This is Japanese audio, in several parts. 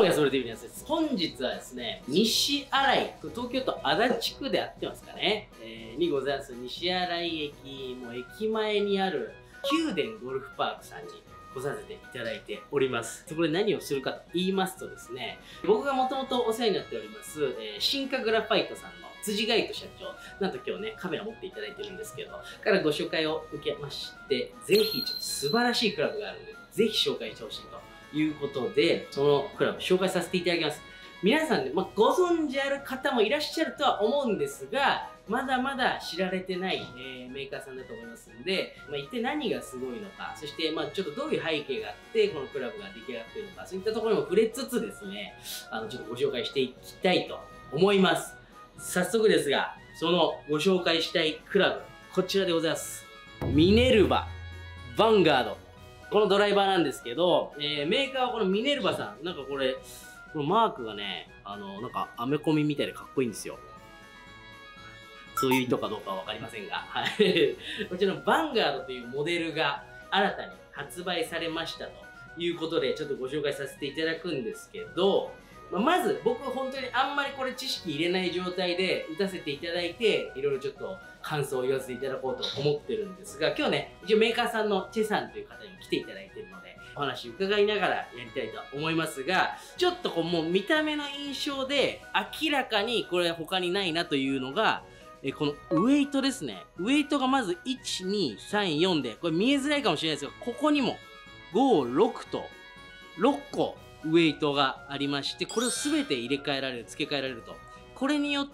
もやそれでみなさい。本日はですね、西新井、東京都足立区であってますかね、にございます西新井駅、もう駅前にある宮殿ゴルフパークさんに来させていただいております。そこで何をするかと言いますとですね、僕がもともとお世話になっております、進化グラファイトさんの辻海人社長、なんと今日ね、カメラ持っていただいてるんですけど、からご紹介を受けまして、ぜひちょっと素晴らしいクラブがあるんで、ぜひ紹介してほしいということで、そのクラブ紹介させていただきます。皆さんね、ご存知ある方もいらっしゃるとは思うんですが、まだまだ知られてない、メーカーさんだと思いますんで、一体何がすごいのか、そして、ちょっとどういう背景があって、このクラブが出来上がっているのか、そういったところにも触れつつですね、ちょっとご紹介していきたいと思います。早速ですが、そのご紹介したいクラブ、こちらでございます。ミネルヴァ、ヴァンガード。このドライバーなんですけど、メーカーはこのミネルヴァさん、なんかこのマークがね、なんかアメコミみたいでかっこいいんですよ。そういう意図かどうかはわかりませんが、はい。こちらのヴァンガードというモデルが新たに発売されましたということで、ちょっとご紹介させていただくんですけど、まず僕本当にあんまりこれ知識入れない状態で打たせていただいて、いろいろちょっと感想を言わせていただこうと思ってるんですが、今日ね、一応メーカーさんのチェさんという方に来ていただいているので、お話伺いながらやりたいと思いますが、ちょっともう見た目の印象で明らかにこれ他にないなというのが、このウェイトですね。ウェイトがまず1、2、3、4で、これ見えづらいかもしれないですが、ここにも5、6と6個ウェイトがありまして、これを全て入れ替えられる、付け替えられると。これによって、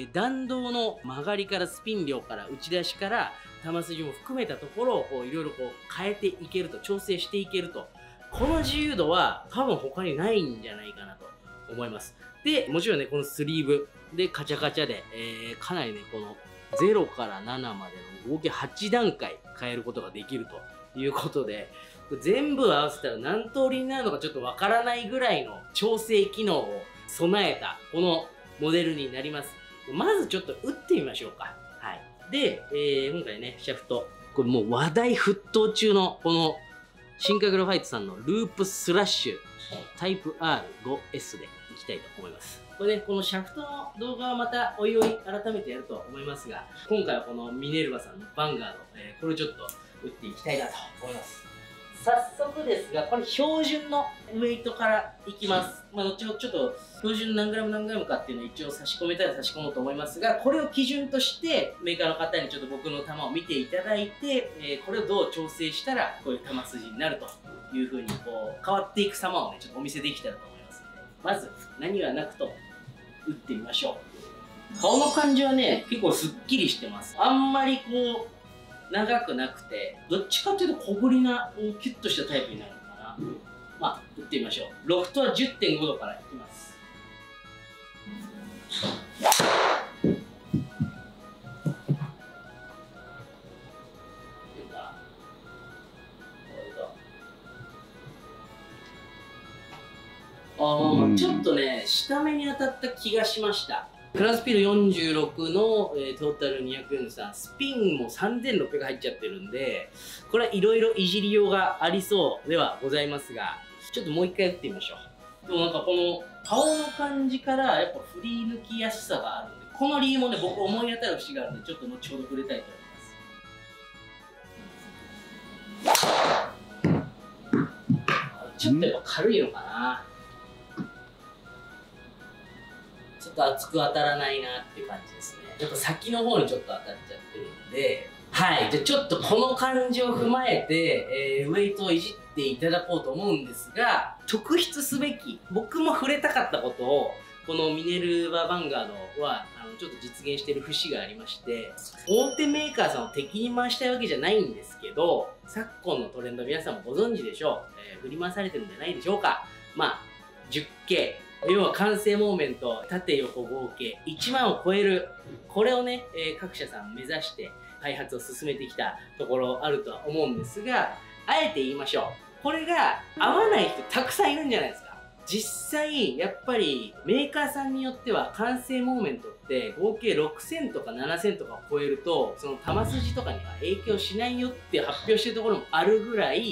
弾道の曲がりからスピン量から打ち出しから球筋も含めたところをいろいろ変えていけると、調整していけると。この自由度は多分他にないんじゃないかなと思います。で、もちろんね、このスリーブでカチャカチャで、かなりね、この0から7までの合計8段階変えることができるということで、全部合わせたら何通りになるのかちょっとわからないぐらいの調整機能を備えたこのモデルになります。まずちょっと打ってみましょうか。はい。で、今回ね、シャフト。これもう話題沸騰中のこの進化グラファイトさんのループスラッシュタイプ R5S でいきたいと思います。これね、このシャフトの動画はまたおいおい改めてやると思いますが、今回はこのミネルヴァさんのヴァンガード、これをちょっと打っていきたいなと思います。早速ですが、これ標準のウェイトからいきます。後ほどちょっと標準何グラム何グラムかっていうのを一応差し込めたら差し込もうと思いますが、これを基準としてメーカーの方にちょっと僕の球を見ていただいて、これをどう調整したらこういう球筋になるという風に変わっていく様をね、ちょっとお見せできたらと思いますので、まず何はなくと打ってみましょう。顔の感じはね、結構スッキリしてます。あんまり長くなくて、どっちかというと小ぶりな、キュッとしたタイプになるのかな。打ってみましょう。ロフトは 10.5 度からいきます。ちょっとね、下目に当たった気がしました。クラウンスピード46の、トータル243、スピンも3600入っちゃってるんで、これはいろいろいじりようがありそうではございますが、ちょっともう一回打ってみましょう。でもなんかこの顔の感じからやっぱ振り抜きやすさがあるんで、この理由もね、僕思い当たる節があるんで、ちょっと後ほど触れたいと思います。ちょっとやっぱ軽いのかな。ちょっと厚く当たらないなっていう感じですね。やっぱ先の方にちょっと当たっちゃってるんで、はい。じゃあちょっとこの感じを踏まえて、ウェイトをいじっていただこうと思うんですが、特筆すべき、僕も触れたかったことを、このミネルヴァ・ヴァンガードは、ちょっと実現している節がありまして、大手メーカーさんを敵に回したいわけじゃないんですけど、昨今のトレンド皆さんもご存知でしょう。振り回されてるんじゃないでしょうか。10K。要は完成モーメント、縦横合計1万を超える。これをね、各社さん目指して開発を進めてきたところあるとは思うんですが、あえて言いましょう。これが合わない人たくさんいるんじゃないですか。実際、やっぱりメーカーさんによっては完成モーメントって合計6000とか7000とかを超えると、その球筋とかには影響しないよって発表してるところもあるぐらい、た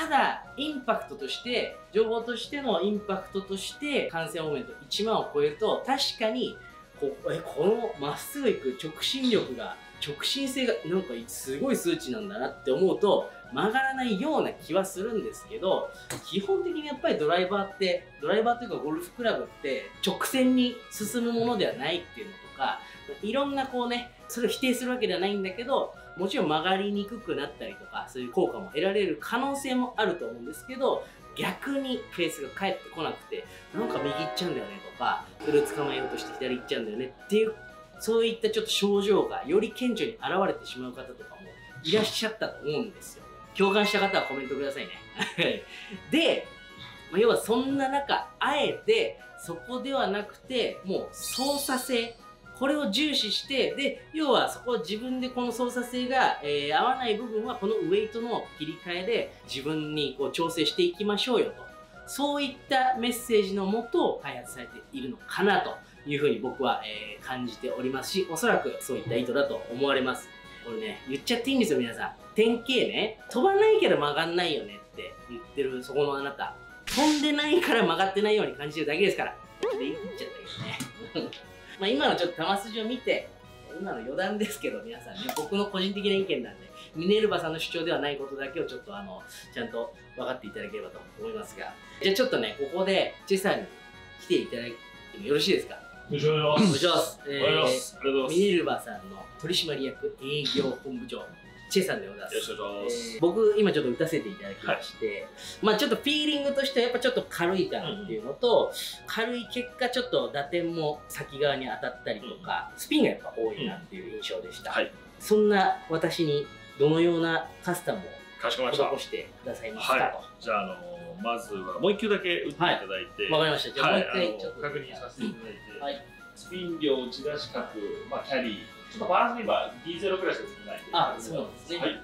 ただインパクトとして情報としてのインパクトとして完成モーメント1万を超えると確かにこのまっすぐ行く直進力が直進性がなんかすごい数値なんだなって思うと曲がらないような気はするんですけど、基本的にやっぱりドライバーというかゴルフクラブって直線に進むものではないっていうのとか、いろんなこうね、それを否定するわけではないんだけど、もちろん曲がりにくくなったりとかそういう効果も得られる可能性もあると思うんですけど、逆にフェースが返ってこなくてなんか右行っちゃうんだよねとか、フル捕まえようとして左行っちゃうんだよねっていう、そういったちょっと症状がより顕著に現れてしまう方とかもいらっしゃったと思うんですよ。共感した方はコメントくださいね。で、要はそんな中、あえてそこではなくて、もう操作性、これを重視して、で、要はそこを自分でこの操作性が、合わない部分はこのウェイトの切り替えで自分にこう調整していきましょうよと。そういったメッセージのもと開発されているのかなというふうに僕は、感じておりますし、おそらくそういった意図だと思われます。これね、言っちゃっていいんですよ、皆さん。点 K ね、飛ばないけど曲がんないよねって言ってるそこのあなた。飛んでないから曲がってないように感じてるだけですから。で、言っちゃったけどね。まあ今のちょっと球筋を見て、今の余談ですけど皆さんね、僕の個人的な意見なんで、ミネルヴァさんの主張ではないことだけをちょっとちゃんと分かっていただければと思いますが。じゃあちょっとね、ここでチェさんに来ていただいてもよろしいですか？ お願いします。 お願いします。 ありがとうございます。 ミネルヴァさんの取締役営業本部長、チェさんでございます。 よろしくお願いします。 僕、今ちょっと打たせていただきまして、まあちょっとフィーリングとしてはやっぱちょっと軽いかなっていうのと、軽い結果ちょっと打点も先側に当たったりとか、スピンがやっぱ多いなっていう印象でした。 はい。 そんな私にどのようなカスタムをかしこまりました。 施してくださいますかと。 はい。じゃあ、まずはもう一球だけ打っていただいて、 わかりました。じゃあもう一回ちょっと確認させていただいて、 はい。 スピン量、打ち出し角、まあキャリー、ちょっとバランスに今 D0 くらいしか打ってないんで。 あ、そうなんですね。 はい。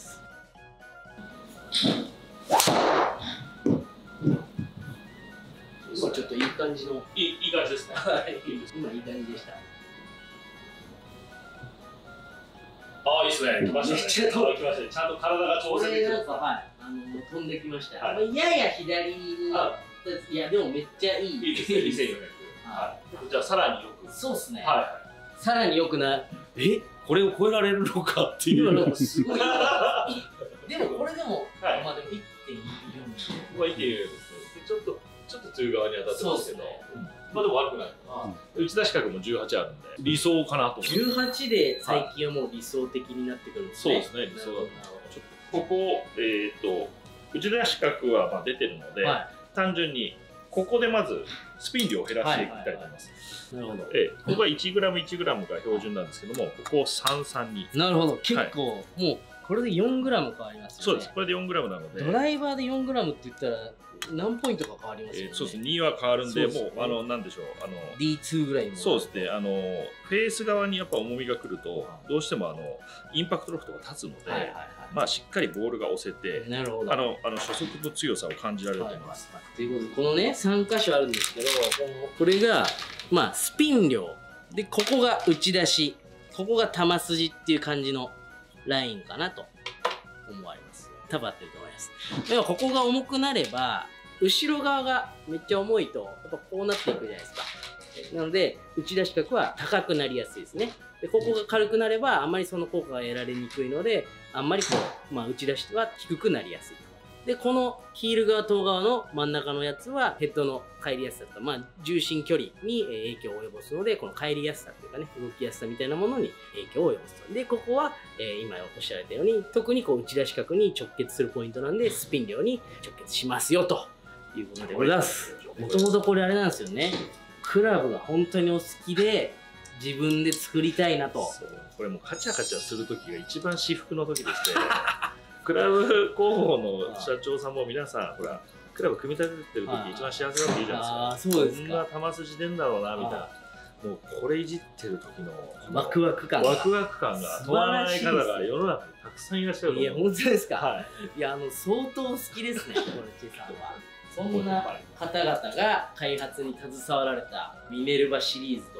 今ちょっといい感じの。 いい感じですね。 はい。今いい感じでした。 ああ、いいですね。来ましたね。 めっちゃ来ましたね。ちゃんと体が調整できる。 これなんか、はい、飛んできました。 はい、 やや左に、いや、でもめっちゃいい。 いいですね。2400。はい。じゃあ、さらによく。 そうですね。 はい。 さらによくな、 これを超えられるのかっていう。 なんかすごい。でも、これでも、 はい、 まあでも1.4。 まあ1.4ですね。ちょっとという側に当たってますけど。まあでも悪くない。打ち出し角も18あるんで、理想かなと思って。 18で最近はもう理想的になってくるんですね。 そうですね、理想だと。ここ、打ち出し角はまあ出てるので、単純にここでまずスピン量を減らしていきたいと思います。なるほど。ここは 1g1g が標準なんですけども、ここを33に。 なるほど。結構、もうこれで 4g 変わりますよね。 そうです。これで 4g なので。 ドライバーで 4g って言ったら何ポイントか変わりますよね。 そうですね。2は変わるんで、もうなんでしょう。 D2 ぐらいの。 そうですね。フェース側にやっぱ重みがくると、どうしてもインパクトロフトが立つので、まあしっかりボールが押せて、 なるほど。 初速の強さを感じられると思います。 ということで、このね、3箇所あるんですけど、これが、まあスピン量。で、ここが打ち出し。ここが球筋っていう感じのラインかなと思われます。多分合ってると思います。でもここが重くなれば、後ろ側がめっちゃ重いと、やっぱこうなっていくじゃないですか。なので、打ち出し角は高くなりやすいですね。で、ここが軽くなれば、あんまりその効果が得られにくいので、あんまりこう、まあ、打ち出しは低くなりやすい。で、このヒール側、頭側の真ん中のやつは、ヘッドの帰りやすさとか、まあ、重心距離に影響を及ぼすので、この帰りやすさっていうかね、動きやすさみたいなものに影響を及ぼすと。で、ここは、今おっしゃられたように、特にこう打ち出し角に直結するポイントなんで、スピン量に直結しますよ、ということでございます。もともとこれあれなんですよね。クラブが本当にお好きで、自分で作りたいなと。 これもうカチャカチャするときが一番至福の時ですね。クラブ広報の社長さんも皆さん、ほら、クラブ組み立ててる時一番幸せだって言うじゃないですか。 そうですか。 こんな球筋出んだろうな、みたいな。もうこれいじってる時のワクワク感が止まらない方が世の中にたくさんいらっしゃると思う。 いや、本当ですか。 はい。 いや、相当好きですね、これ、チェさんは。そんな方々が開発に携わられたミネルヴァシリーズと、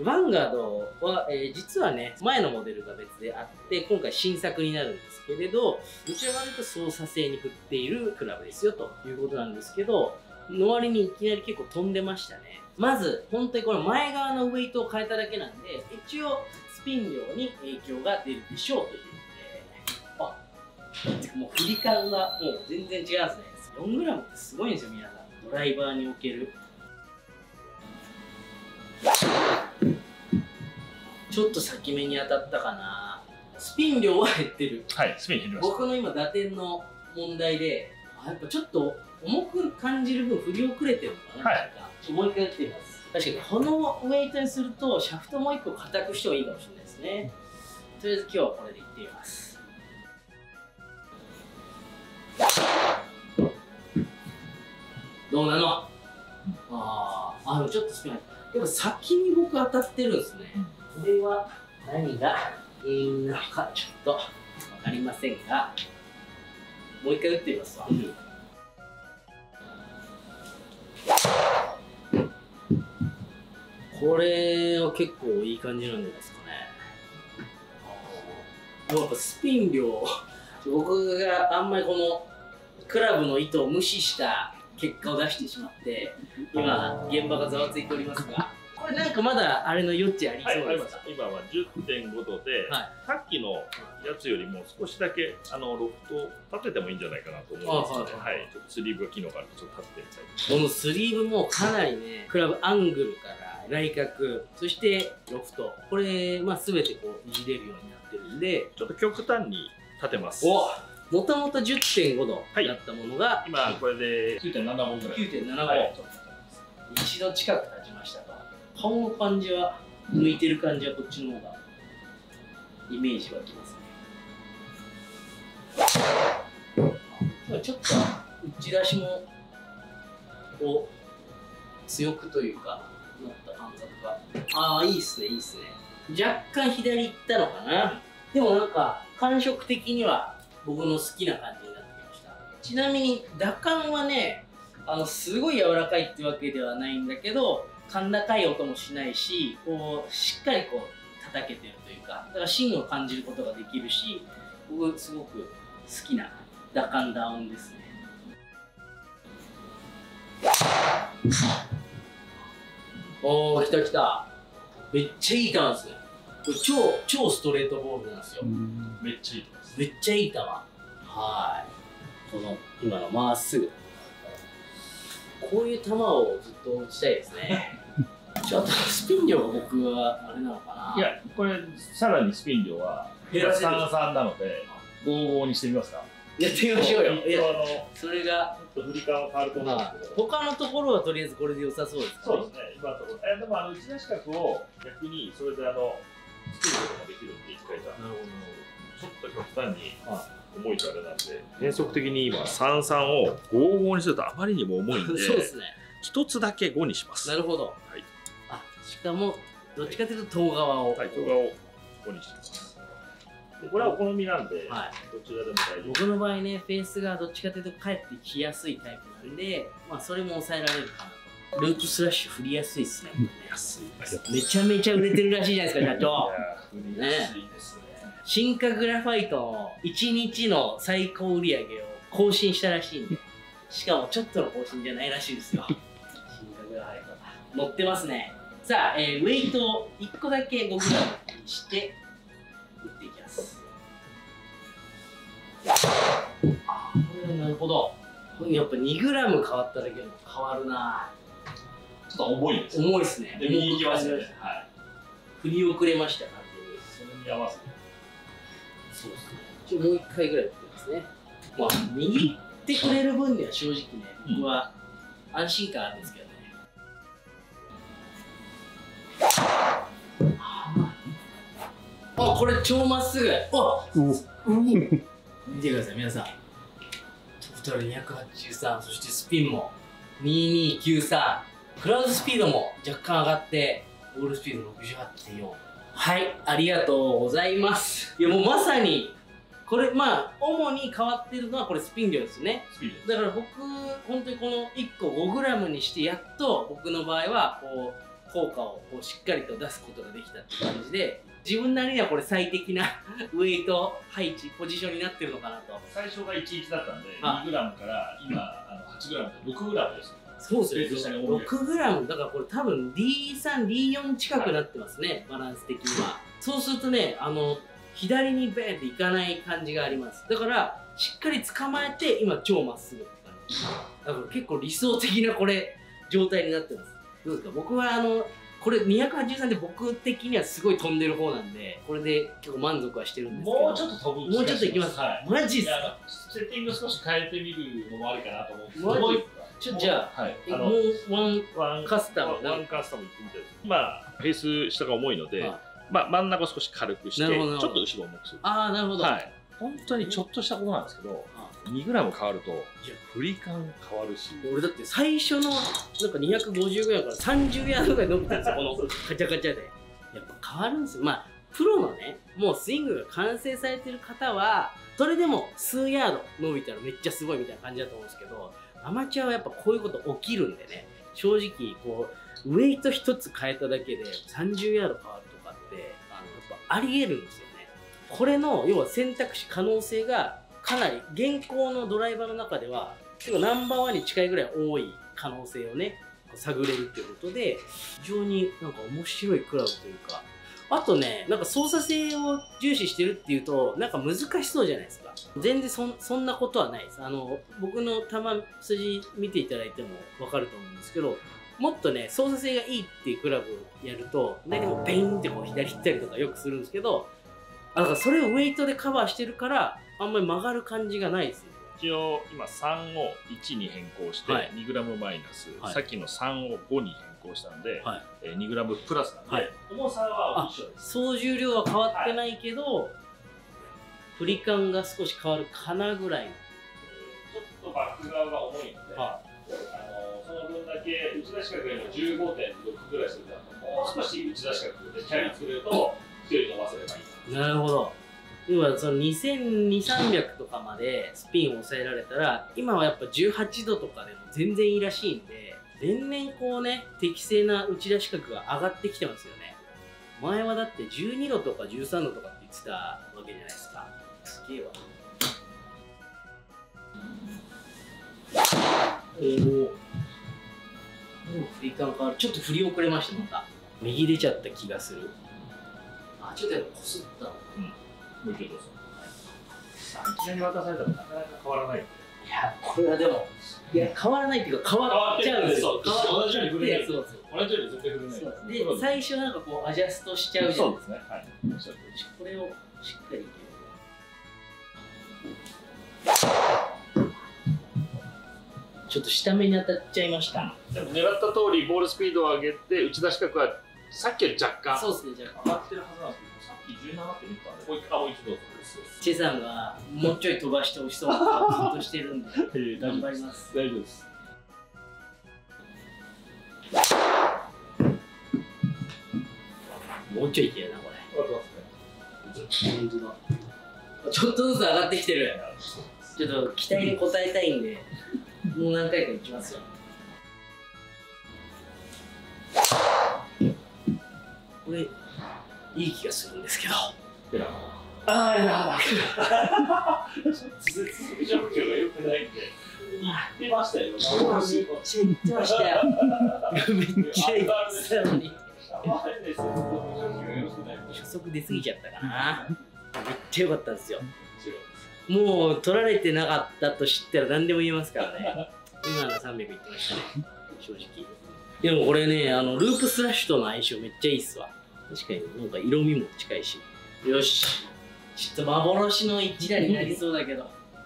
ヴァンガードは、実はね、前のモデルが別であって、今回新作になるんですけれど、どちらかというと操作性に振っているクラブですよということなんですけど、の割にいきなり結構飛んでましたね。まず、本当にこの前側のウェイトを変えただけなんで、一応スピン量に影響が出るでしょうということで、もう振り感がもう全然違うんですね。4g ってすごいんですよ、皆さん。ドライバーにおける。ちょっと先目に当たったかな。スピン量は減ってる。 はい、スピン減りました。 僕の今打点の問題で、やっぱちょっと重く感じる分振り遅れてるのかな。はい、もう一回やってみます。確かにこのウェイトにするとシャフトもう一個硬くしてもいいかもしれないですね。とりあえず今日はこれでいってみます。どうなの？でもちょっとスピン。やっぱ先に僕当たってるんですね。これは何が原因なのかちょっと分かりませんが、もう一回打ってみますわ。これは結構いい感じなんじゃないですかね。やっぱスピン量、僕があんまりこのクラブの意図を無視した結果を出してしまって、今現場がざわついておりますが、これなんかまだあれの余地ありそうですか？ 今は 10.5 度で、さっきのやつよりも少しだけロフトを立ててもいいんじゃないかなと思うんですけど、はい、ちょっとスリーブが機能があるとちょっと立ててみたい。 このスリーブもかなりね、クラブアングルから来角、そしてロフト、これ全てこういじれるようになってるんで、 ちょっと極端に立てます。 もともと 10.5 度だったものが、 今これで 9.7 本ぐらい。 9.7 本。一度近く立ちましたと。顔の感じは、向いてる感じはこっちの方がイメージ湧きますね。ちょっと打ち出しもこう強くというかなった感覚が、いいっすね、いいっすね。若干左行ったのかな。でもなんか感触的には僕の好きな感じになってきました。ちなみに打感はね、すごい柔らかいってわけではないんだけど、甲高い音もしないし、こうしっかりこう叩けてるというか、だから芯を感じることができるし、僕すごく好きな打感打音ですね。来た来た。めっちゃいい球ですね。これ超ストレートボールなんですよ。 めっちゃいい球です。 めっちゃいい球。はい。この今のまっすぐ。こういう球をずっと打ちたいですね。ちょっとスピン量が僕はあれなのかな。 いや、これさらにスピン量は33なので55にしてみますか。 やってみましょうよ。それがちょっと振り感は変わると思うんですけど、 他のところはとりあえずこれで良さそうですかね。 そうですね、今のところ。でも内出し角を逆にそれで作ることもできるって言ってた。なるほど。ちょっと極端に重いとあれなんで、変則的に今33を55にするとあまりにも重いんで、 そうですね。 一つだけ5にします。 なるほど。はい。しかもどっちかというと遠側を。 はい、遠側を5にしてます。これはお好みなんで、どちらでも大丈夫。 僕の場合ね、フェースがどっちかというと帰ってきやすいタイプなんで、それも抑えられるかなと。ループスラッシュ振りやすいですね。めちゃめちゃ売れてるらしいじゃないですか、社長。 振りやすいですね。 進化グラファイトの1日の最高売り上げを更新したらしいんで、しかもちょっとの更新じゃないらしいですよ。進化グラファイト乗ってますね。さあ、ウェイトを1個だけ 5g にして打っていきます。なるほど。やっぱ 2g 変わっただけでも変わるな。 ちょっと重いです。 重いですね。 右に行きますね。はい。 振り遅れました、完全に。それに合わせて。 そうですね。もう1回ぐらい打ってますね。右行ってくれる分には正直ね、僕は安心感あるんですけどね。これ超まっすぐ。見てください、皆さん。トータル283、そしてスピンも2293。クラウドスピードも若干上がって、ボールスピード 68.4。はい、ありがとうございます。いや、もうまさに、これ、主に変わってるのはこれスピン量ですよね。だから僕、本当にこの1個 5g にして、やっと僕の場合は、こう、 効果をこうしっかりと出すことができたって感じで、自分なりにはこれ最適なウェイト配置ポジションになってるのかなと。 最初が11だったんで 2g から今8g と 6g です。 そうですね、6g だからこれ多分 D3、D4 近くなってますね、バランス的には。そうするとね、左にベーっていかない感じがあります。だからしっかり捕まえて今超まっすぐって感じ。だから結構理想的なこれ状態になってます。どうですか？僕はこれ283で僕的にはすごい飛んでる方なんで、これで結構満足はしてるんですけど、 もうちょっと飛ぶ、 もうちょっといきます。マジっすか？ セッティング少し変えてみるのもありかなと思うんですけど、 マジじゃあ、もうワンカスタムワンカスタムいってみたいです。まあフェース下が重いので、まあ真ん中を少し軽くして、ちょっと後ろを重くする。 ああ、なるほど。 本当にちょっとしたことなんですけど、2g 変わると振り感変わるし、 俺だって最初のなんか250ぐらいから30ヤードぐらい伸びたんですよ、このカチャカチャで。やっぱ変わるんですよ。まあプロのね、もうスイングが完成されてる方はそれでも数ヤード伸びたらめっちゃすごいみたいな感じだと思うんですけど、アマチュアはやっぱこういうこと起きるんでね、正直こうウェイト一つ変えただけで30ヤード変わるとかってやっぱありえるんですよね。これの要は選択肢可能性がかなり現行のドライバーの中では結構ナンバーワンに近いぐらい多い可能性をね探れるっていうことで、非常になんか面白いクラブというか、あとね、なんか操作性を重視してるっていうとなんか難しそうじゃないですか。全然そんなことはないです。僕の球筋見ていただいても分かると思うんですけど、もっとね操作性がいいっていうクラブをやると大体もうペインってこう左行ったりとかよくするんですけど、だからそれをウェイトでカバーしてるからあんまり曲がる感じがないですね。 一応今3を1に変更して 2g マイナス、さっきの3を5に変更したので、2g プラスなんで、重さは一緒です。 総重量は変わってないけど、振り感が少し変わるかなぐらいの。 ちょっとバック側が重いので、その分だけ打ち出し角よりも 15.6 ぐらいすると、もう少し打ち出し角でキャリー作れると距離伸ばせればいい。 なるほど。要はその2200、300とかまでスピンを抑えられたら、今はやっぱ18度とかでも全然いいらしいんで、年々こうね、適正な打ち出し角が上がってきてますよね。前はだって12度とか13度とかって言ってたわけじゃないですか。すげえわ。振り感変わる。ちょっと振り遅れました、また。右出ちゃった気がする。あ、ちょっとやっぱこすったの。 もう一度どうぞ。いきなり渡されたらなかなか変わらない。いや、これはでも、いや、変わらないっていうか、変わっちゃうんですよ。 同じように振れない。 そう同じように絶対振れない。 で、最初なんかこう、アジャストしちゃうじゃないですか。 はい。 これをしっかり。ちょっと下目に当たっちゃいました。 でも狙った通り、ボールスピードを上げて、打ち出し角はさっきより若干。 そうですね、若干。 上がってるはずなんですけど、さっき17って見たんで、もう一度どうぞ。 チェさんがもうちょい飛ばしてほしそうなことしてるんで、頑張ります。 大丈夫です。 もうちょいいけるな、これ。本当だ。ちょっとずつ上がってきてる。ちょっと期待に応えたいんで、もう何回かいきますよ。これ、いい気がするんですけど。ああ、やだ。 続く状況が良くないんで。言ってましたよ。 めっちゃ言ってましたよ。めっちゃ言ってたのに。初速出過ぎちゃったかな。めっちゃ良かったんですよ。もう取られてなかったと知ったら何でも言えますからね。今の300いってましたね、正直。でもこれね、ループスラッシュとの相性めっちゃいいっすわ。確かになんか色味も近いし。よし。ちょっと幻の一打になりそうだけど。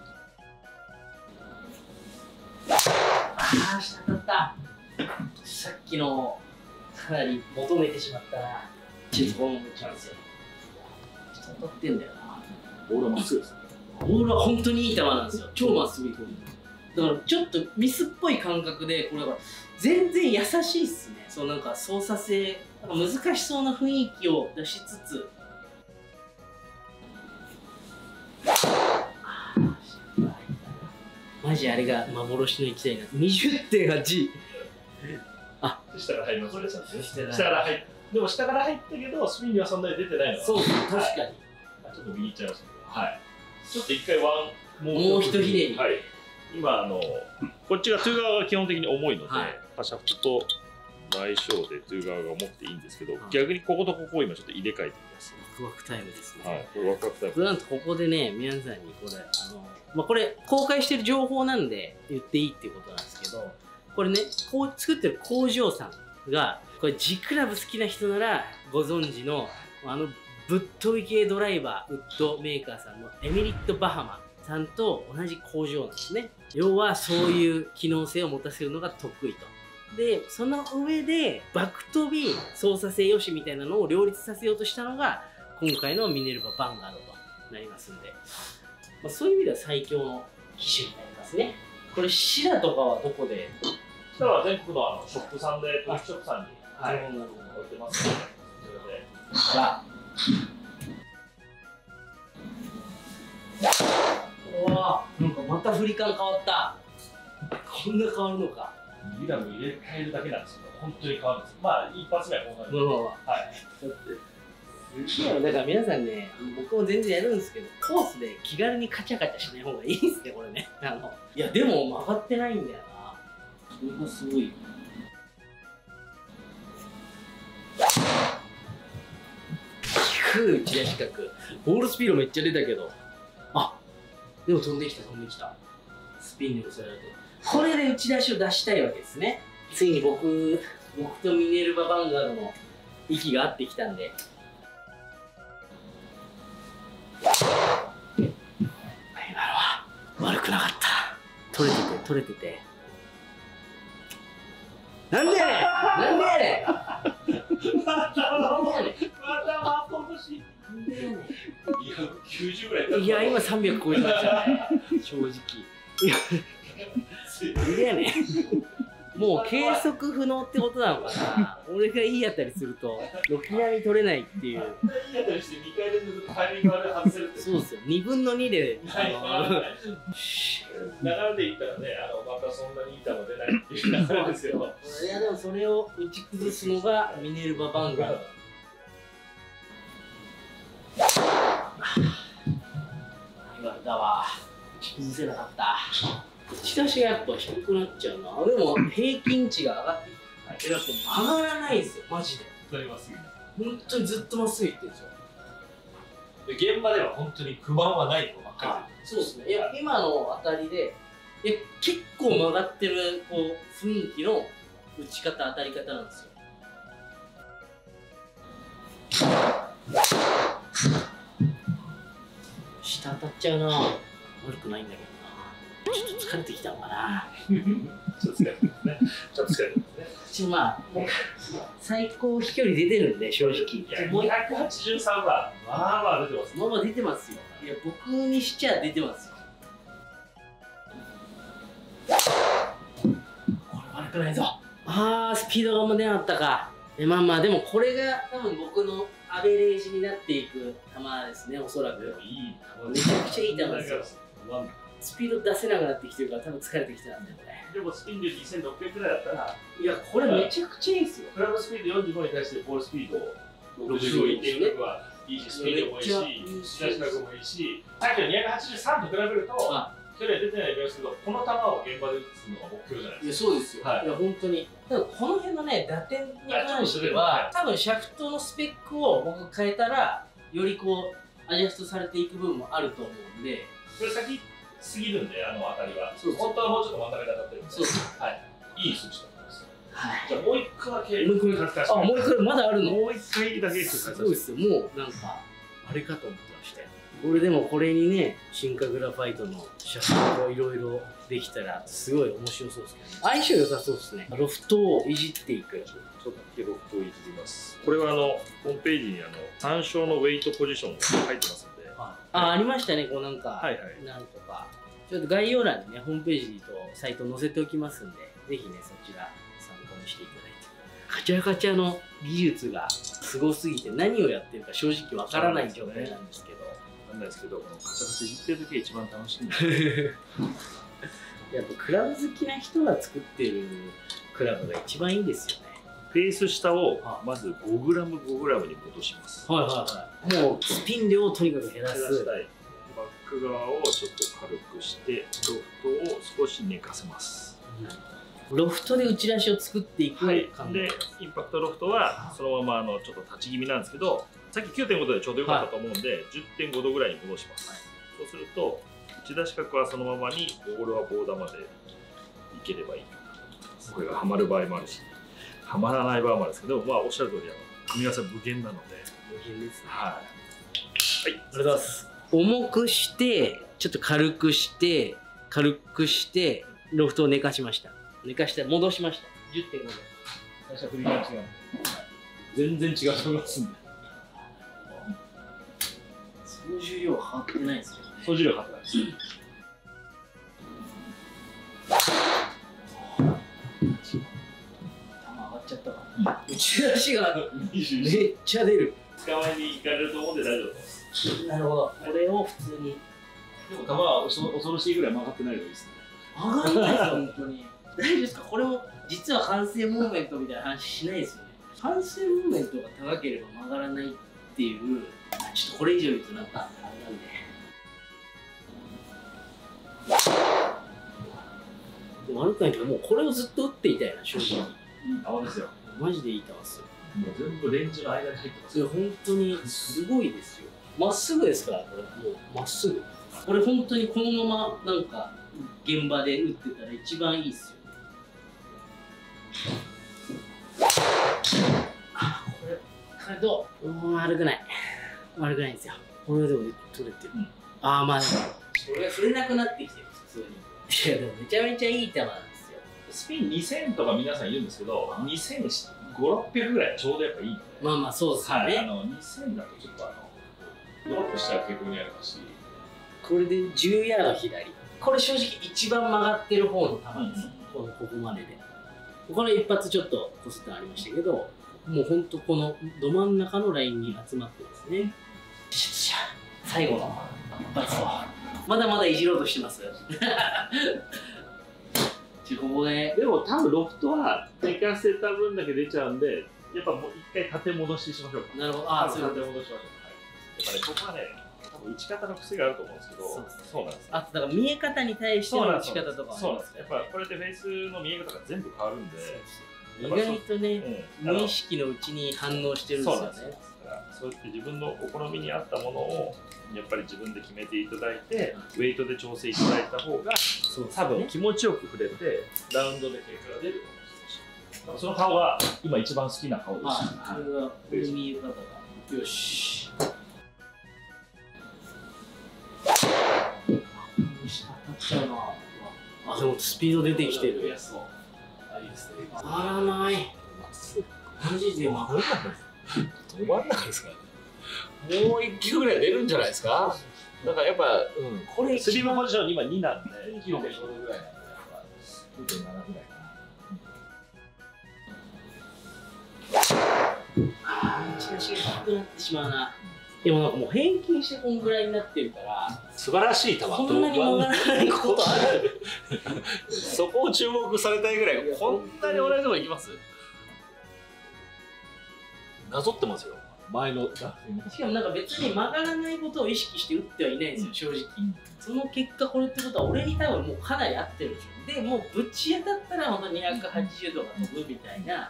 ああ、下当たった。さっきのかなり求めてしまったな。ちょっとこのチャンスよ。下当たってんだよな。 ボールはまっすぐですね。 ボールは本当にいい球なんですよ。超まっすぐいく。だからちょっとミスっぽい感覚で、これは全然優しいっすね。そうなんか操作性、なんか難しそうな雰囲気を出しつつ。マジあれが幻の1台になって 20.8 あ、下から入ります。それですね。下から入って、でも下から入ったけど、スピンにはそんなに出てないの。そうですね、確かに。ちょっと右行っちゃいましたけど、はい。ちょっと一回もう一ひねり。はい。今こっちがトゥー側が基本的に重いので、シャフトと相性でトゥー側が重くていいんですけど、逆にこことここを今ちょっと入れ替えてみます。 ワクワクタイムですね。 はい、これワクワクタイム。 なんとここでね、皆さんにこれこれ公開してる情報なんで言っていいっていうことなんですけど、これね、こう作ってる工場さんが、これGクラブ好きな人ならご存知のぶっ飛び系ドライバーウッドメーカーさんのエミリット・バハマさんと同じ工場なんですね。要はそういう機能性を持たせるのが得意と。で、その上でバク飛び操作性よしみたいなのを両立させようとしたのが今回のミネルヴァ・バンガードとなりますんで、そういう意味では最強の機種になりますね。これシダとかはどこで？ シダは全国のショップさんで、トリックショップさんに置いてますので、それで。 うわぁ、なんかまた振り感変わった。こんな変わるのか。 2ダム入れ替えるだけなんですけど、本当に変わるんです。まあ、一発目はこんなに。はい。 だから皆さんね、僕も全然やるんですけど、コースで気軽にカチャカチャしない方がいいですね、これね。いや、でも曲がってないんだよな。それがすごい。低い打ち出し角。ボールスピードめっちゃ出たけど。あ、でも飛んできた。スピンで押されて。これで打ち出しを出したいわけですね。ついに僕とミネルヴァ・バンガードの息が合ってきたんで。今のは悪くなかった。取れてて。なんでやねんまた回そうとし。 290ぐらい。 いや、今300超えてましたね。正直。いやね。もう計測不能ってことなのかな。俺がいい当たりすると軒並み取れないっていう。 いい当たりして2回連続タイミングで外せるって。 そうですよ。2分の2で。 流れでいったらね、またそんなにいい球出ないっていう流れですよ。 いやでもそれを打ち崩すのがミネルヴァ・バンガード。言われたわ。打ち崩せなかった。打ち出しがやっぱ低くなっちゃうな。でも平均値が上がって、やっぱ曲がらないんですよ、マジで。本当にずっとまっすぐいってるんですよ。 現場では本当に不満はないとばっかり。そうですね。いや、今の当たりで、結構曲がってる雰囲気の打ち方、当たり方なんですよ。下当たっちゃうな。悪くないんだけどな。ちょっと疲れてきたのかな。 ちょっと疲れてますね。 まあ、最高飛距離出てるんで、正直。 いや、283は、まあまあ出てます。 まあまあ出てますよ。いや、僕にしちゃ出てますよ。これ悪くないぞ。スピードがあんま出なかったか。まあまあ、でもこれが多分僕のアベレージになっていく球ですね、おそらく。めちゃくちゃいい球ですよ。スピード出せなくなってきてるから多分疲れてきてたんだよね。 でもスピンで2600くらいだったら、 いや、これめちゃくちゃいいですよ。 クラブスピード45に対してボールスピード65いっているのはいいし、スピードもいいし、打ち出し角もいいし、さっきの283と比べると、距離は出てないですけど、この球を現場で打つのが目標じゃないですか。 いや、そうですよ。いや、本当に。ただこの辺のね、打点に関しては、多分シャフトのスペックを僕変えたら、よりアジャストされていく部分もあると思うんで。 これ先すぎるんで、当たりは。本当はもうちょっと真ん中で当たってるんで。そうです。はい。いい数値だったんです。じゃあもう一個だけ。もう一個まだあるの？ もう一回だけそうですよ。もうなんか、あれかと思ってましたよ。俺でもこれにね、進化グラファイトの写真をいろいろできたら、すごい面白そうですけどね。相性良さそうですね。ロフトをいじっていく。 ちょっとロフトをいじります。これはホームページに参照のウェイトポジションが入ってますんで。 ありましたね、なんか、なんとか。ちょっと概要欄にね、ホームページとサイト載せておきますんで、ぜひね、そちら参考にしていただいて。カチャカチャの技術がすごすぎて、何をやってるか正直わからない状態なんですけど。 なんですけど、このカチャカチャいじってる時が一番楽しいんで。 やっぱクラブ好きな人が作ってるクラブが一番いいですよね。 フェース下をまず 5g に戻します。 はいはいはい。もうスピン量をとにかく減らす。 バック側をちょっと軽くしてロフトを少し寝かせます。 ロフトで打ち出しを作っていく感じ、 でインパクトロフトはそのままちょっと立ち気味なんですけど、さっき 9.5 度でちょうどよかったと思うんで、10.5 度ぐらいに戻します。そうすると打ち出し角はそのままにボールはボーダーまでいければいいかなと思います。これがはまる場合もあるし、はまらない場合もあるんですけど、おっしゃる通り組み合わせは無限なので。 無限ですね。 はい。はい。 ありがとうございます。重くしてちょっと軽くしてロフトを寝かしました。寝かして戻しました。10.5 度。最初は振りが違う。全然違うと思いますんで。総重量は変わってないですよね。 総重量変わってないです。 球上がっちゃったかな。打ち出しがめっちゃ出る。 捕まえに行かれると思うんで大丈夫です。 なるほど。これを普通に。 でも球は恐ろしいぐらい曲がってないのがいいですね。 曲がんないですよ、本当に。大丈夫ですか？これも実は反省ムーブメントみたいな話しないですよね。反省ムーブメントが高ければ曲がらないっていう、ちょっとこれ以上言うとなんかあれなんで。でも悪くないけど、もうこれをずっと打っていたいな、正直。 いい球ですよ。 マジでいい球ですよ。 もう全部レンジの間に入ってますよ。 本当にすごいですよ。まっすぐですから、これもうまっすぐ。これ本当にこのままなんか現場で打ってたら一番いいですよ。これどう？悪くない。悪くないんですよ。これでも取れてる。ああ、まあでも、これ振れなくなってきてる、普通に。いや、でもめちゃめちゃいい球なんですよ。 スピン2000とか皆さん言うんですけど、2000、500、600ぐらいちょうどやっぱいいので。 まあまあ、そうですよね。 2000だとちょっとドロップしちゃう傾向にありますし。 これで10ヤード左。これ正直一番曲がってる方の球です。ここまでで。これ一発ちょっとこすってありましたけど、もうほんとこのど真ん中のラインに集まってですね。最後の一発を。まだまだいじろうとしてます。ここで。 でも多分ロフトは寝かせた分だけ出ちゃうんで、やっぱもう一回縦戻ししましょうか。 なるほど。ああ、 縦戻しましょう。はい。やっぱね、ここはね、多分打ち方の癖があると思うんですけど、そうなんです。 あとだから見え方に対しての打ち方とか。 そうなんです。やっぱこれでフェースの見え方が全部変わるんで、 意外とね、無意識のうちに反応してるんですよね。 そうやって自分のお好みに合ったものをやっぱり自分で決めていただいて、ウェイトで調整いただいた方が多分気持ちよく振れてラウンドで結果が出ると思うんですよ。その顔が今一番好きな顔です。 それが見え方がよし。あ、でもスピード出てきてる。 いいですね。 あらない。マジでま止まんないですか？もう1球ぐらい出るんじゃないですか？だからやっぱ、 これスリームポジション今2なんで、 9.5度ぐらいなんで、9.7ぐらいかな。打ち出しが低くなってしまうな。でもなんかもう平均してこんぐらいになってるから、 素晴らしい球。 こんなに曲がらないことある？ そこを注目されたいぐらい、こんなに同じとこ行きます？なぞってますよ。前のしかもなんか別に曲がらないことを意識して打ってはいないんですよ、正直。その結果これってことは俺に多分もうかなり合ってるでしょ。でもうぶち当たったら本当280度が飛ぶみたいな。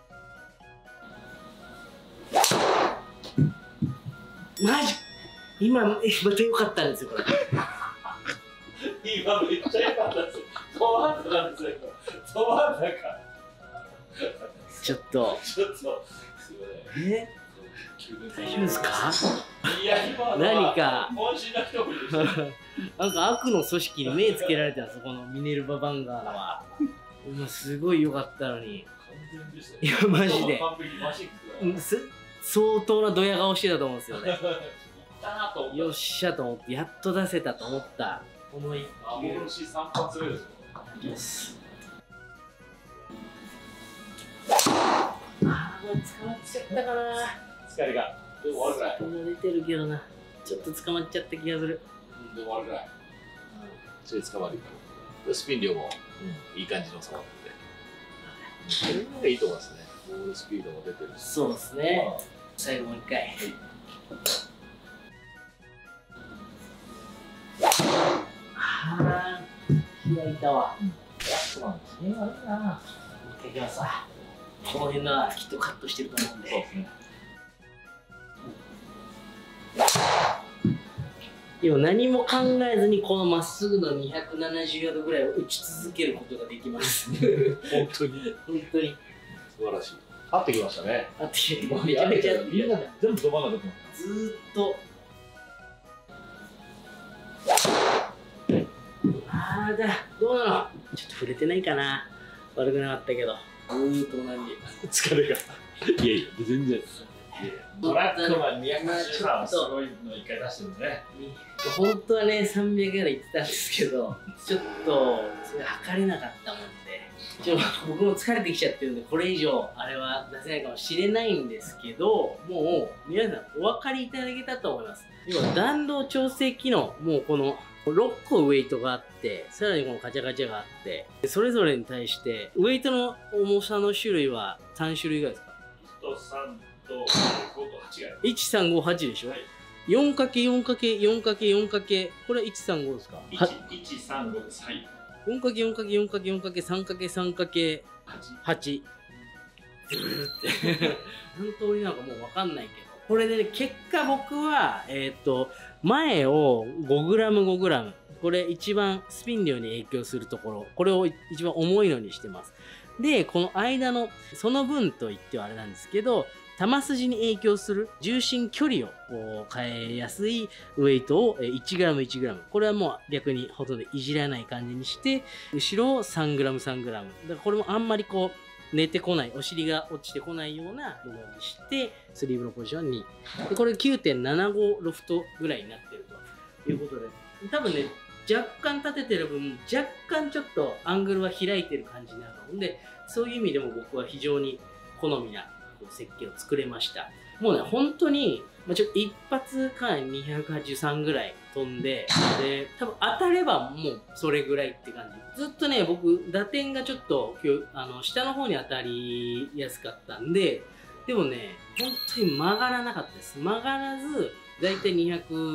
マジ今また良かったんですよこれ。 今めっちゃ良かったです。ど真ん中なんですよ。ど真ん中。 ちょっと。大丈夫ですか？ いや今何かなんか悪の組織に目つけられたそこのミネルヴァ・バンガーは。今すごい良かったのに。いやマジで。相当なドヤ顔してたと思うんですよね。よっしゃと思ってやっと出せたと思ったこの一球。3発目ですよ。 ああ、これ捕まっちゃったかな。 疲れが。でも悪くない。 出てるけどな。ちょっと捕まっちゃった気がする。 でも悪くない。 それ捕まるから。スピン量もいい感じの差があって。 それがいいと思いますね。ボールスピードも出てるし。 そうですね。最後もう一回。はあ、開いたわ。 そうなんですね。あれな。 もう一回いきますわ。この辺がきっとカットしてると思うんで。 そうですね。 今何も考えずにこのまっすぐの270ヤードぐらいを打ち続けることができます。 本当に。 本当に。 素晴らしい。合ってきましたね。 あってめちゃめちゃみんな全部ど真ん中出てます。 ずーっと。ああ、どうなの？ちょっと触れてないかな。悪くなかったけど。ずーっと同じ。 疲れが。いやいや、全然。トラックは283はすごいの一回出してるんでね。 本当はね、300ヤード行ってたんですけど、ちょっとそれ測れなかったもんで、僕も疲れてきちゃってるんで、これ以上あれは出せないかもしれないんですけど、もう皆さんお分かりいただけたと思います。要は弾道調整機能、もうこの6個ウェイトがあって、さらにこのカチャカチャがあって、それぞれに対してウェイトの重さの種類は3種類ぐらいですか ？1と3と5と8が。 1358でしょ、はい、4×4×4×4× これ1355ですか？ 135です。はい。 4×4×4×3×3×8 何通りなのかもう分かんないけど、これで、ね、結果僕は前を 5g5g これ一番スピン量に影響するところ、これを一番重いのにしてます。でこの間のその分といってはあれなんですけど、球筋に影響する重心距離を変えやすいウェイトを 1g1g これはもう逆にほとんどいじらない感じにして、後ろを 3g3g だからこれもあんまりこう寝てこない、お尻が落ちてこないようなものにしてスリーブのポジションにで、これ 9.75 ロフトぐらいになってるということで、多分ね若干立ててる分若干ちょっとアングルは開いてる感じになると思うんで、そういう意味でも僕は非常に好みな設計を作れました。もうね本当にちょっと一発か283ぐらい飛んで、多分当たればもうそれぐらいって感じ。ずっとね僕打点がちょっと下の方に当たりやすかったんで、でもね本当に曲がらなかったです。曲がらずだいたい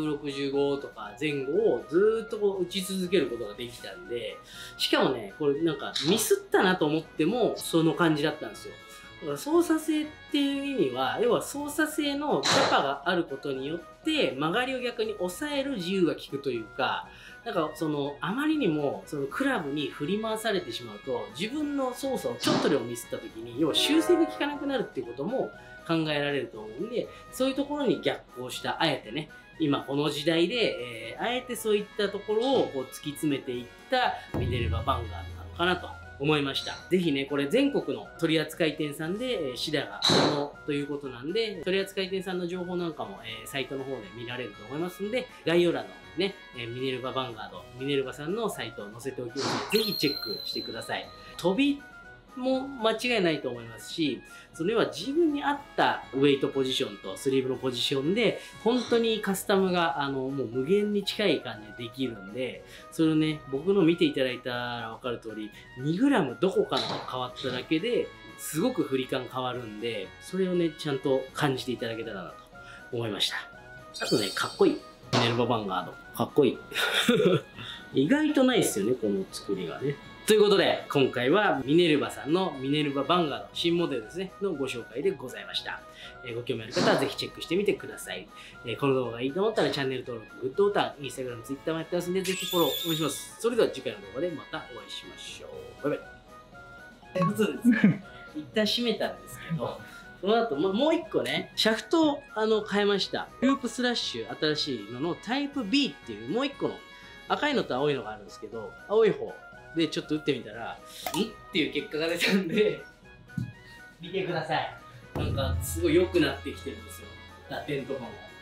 265とか前後をずっとこう打ち続けることができたんで、しかもねこれなんかミスったなと思ってもその感じだったんですよ。だから操作性っていう意味は、要は操作性のキャパがあることによって曲がりを逆に抑える自由が利くというか、なんかあまりにもクラブに振り回されてしまうと自分の操作をちょっとでもミスった時に要は修正が効かなくなるっていうことも考えられると思うんで、そういうところに逆行したあえてね今この時代で、あえてそういったところをこう突き詰めていったミネルヴァ・ヴァンガードなのかなと思いました。ぜひね、これ全国の取扱店さんでシダが可能ということなんで、取扱店さんの情報なんかもサイトの方で見られると思いますんで、概要欄のね、ミネルヴァ・ヴァンガード、ミネルヴァさんのサイトを載せておきますので、ぜひチェックしてください。飛びも間違いないと思いますし、それは自分に合ったウェイトポジションとスリーブのポジションで本当にカスタムがもう無限に近い感じでできるんで、それをね僕の見ていただいたら分かる通り 2g どこかの変わっただけですごく振り感変わるんで、それをねちゃんと感じていただけたらなと思いました。あとねかっこいいミネルヴァ・ヴァンガードかっこいい意外とないですよねこの作りがね。ということで今回はミネルヴァさんのミネルヴァ・ヴァンガード新モデルですねのご紹介でございました。ご興味ある方はぜひチェックしてみてください。この動画がいいと思ったらチャンネル登録、グッドボタン、Instagram、Twitter もやってますんでぜひフォローお願いします。それでは次回の動画でまたお会いしましょう。バイバイ。ということでですね、一旦閉めたんですけど、その後、もう一個ね、シャフトを変えました。ループスラッシュ新しいののタイプ B っていうもう一個の赤いのと青いのがあるんですけど、青い方でちょっと打ってみたら、んっていう結果が出たんで、見てください。なんかすごい良くなってきてるんですよ。打点とかも。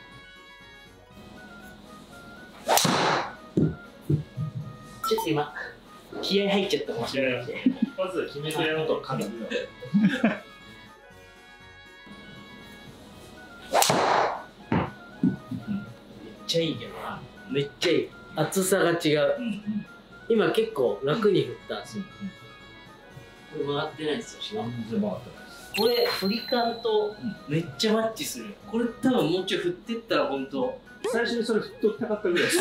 ちょっと今、気合入っちゃったかもしれないんで。 まず決めてやろうと感じる。めっちゃいいけどな。めっちゃいい。厚さが違う。今結構楽に振ったんですよ。 これ曲がってないですよ、しかも。 全然曲がってないです。 これ、振り感とめっちゃマッチする。これ多分もうちょい振ってったら本当。 最初にそれ振っておきたかったぐらいです。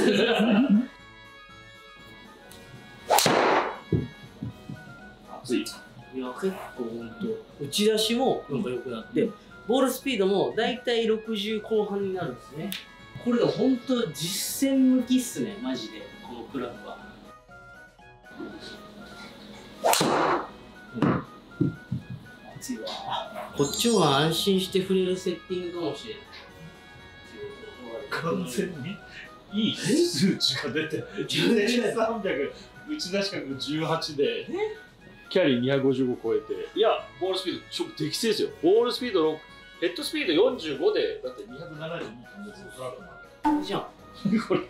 熱い。 いや、結構本当。打ち出しもなんか良くなって、ボールスピードもだいたい60後半になるんですね。これが本当実践向きっすね、マジで、このクラブは。熱いわ。こっちは安心して振れるセッティングかもしれない。 完全にいい数値が出て、1300、打ち出し角18で、キャリー255超えて、いや、ボールスピード、適正ですよ。ボールスピード6、ヘッドスピード45で、だって272飛んでるトラックなんじゃん。 これ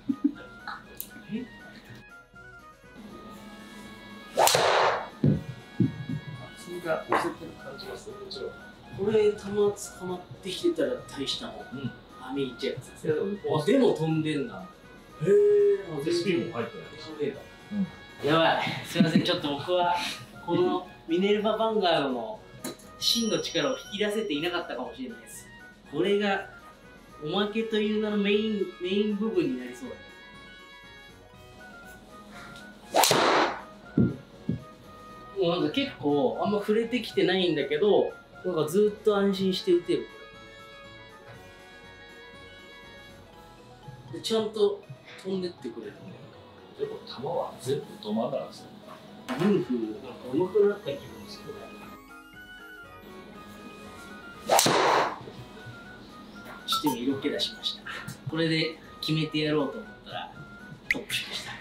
圧が押せてる感じがする。もちろん。 これ、球捕まってきてたら大したもん。網いっちゃうやつですよ。でも飛んでんだ。へえ。 スピンも入ってないし。 やばい。すいません。ちょっと僕は、このミネルヴァ・ヴァンガードの真の力を引き出せていなかったかもしれないです。これが、おまけという名のメイン部分になりそうだ。もうなんか結構あんま触れてきてないんだけど、なんかずっと安心して打てる。でちゃんと飛んでってくれるね。 でも球は全部止まんなんですよ。 ゴルフなんか上手くなった気分ですけどね。ちょっと色気出しました。これで決めてやろうと思ったらトップしました。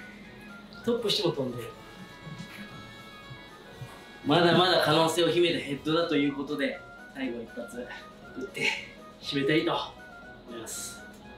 トップしても飛んでる。まだまだ可能性を秘めたヘッドだということで、最後一発打って締めたいと思います。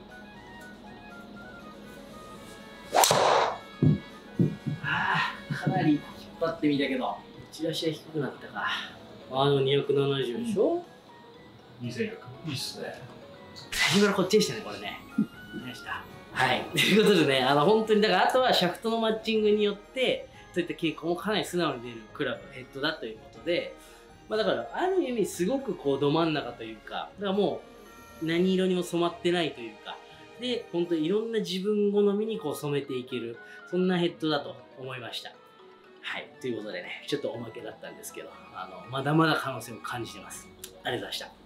かなり引っ張ってみたけど、打ち出しは低くなったか。270でしょ、 2100。いいっすね。 最初からこっちでしたね、これね。はい。ということでね、本当に、だからあとはシャフトのマッチングによって、そういった傾向もかなり素直に出るクラブ、ヘッドだということで、まあだから、ある意味すごくこう、ど真ん中というか、だからもう、何色にも染まってないというか、で、本当にいろんな自分好みにこう染めていける、そんなヘッドだと思いました。はい。ということでね、ちょっとおまけだったんですけど、まだまだ可能性を感じてます。ありがとうございました。